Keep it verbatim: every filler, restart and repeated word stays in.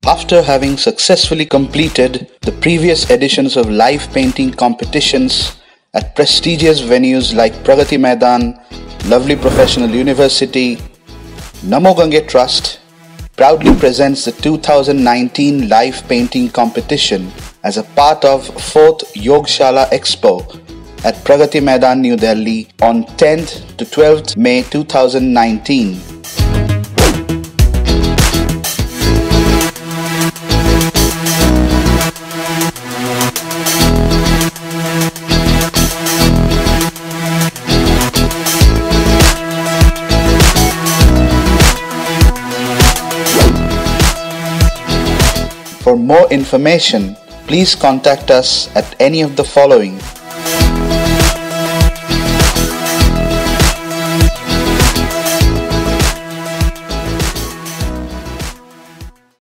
After having successfully completed the previous editions of live painting competitions at prestigious venues like Pragati Maidan, Lovely Professional University, Namo Gange Trust proudly presents the two thousand nineteen live painting competition as a part of fourth Yogshala Expo at Pragati Maidan, New Delhi on tenth to twelfth May two thousand nineteen. For more information, please contact us at any of the following: